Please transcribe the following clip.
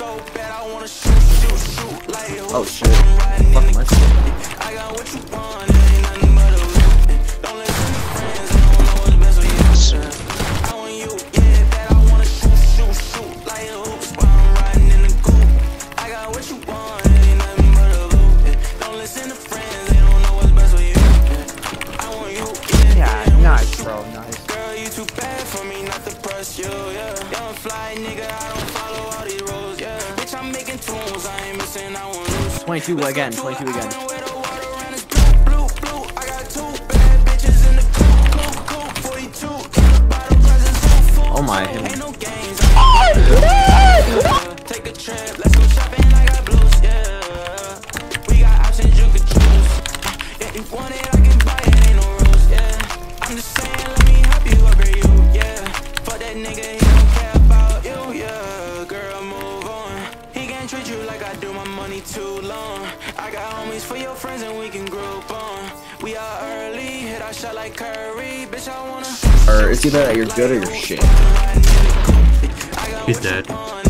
Oh shit. Fuck my shit. Yeah, nice, bro, nice. Girl, you too bad for me not to press you, yeah. Young fly nigga, I don't follow all these rules, yeah. Bitch, I'm making tunes, I ain't missing, I won't lose. 22 again, 22 again. I got two bad bitches in the coop, 42. Oh my, him. Ain't no games. Take a trip, let's go shopping, I got blues, yeah. We got options you could choose. Yeah, if you want it, I can buy it, ain't no rules, yeah. I'm just saying, let me help you upgrade you, yeah. Fuck that nigga, he don't care about you, yeah. Girl, move on. He can't treat you like I do, my money too long. I got homies for your friends and we can group on. We are early, hit our shot like Curry, bitch, I wanna. Or it's either that you're good or you're shit. He's dead.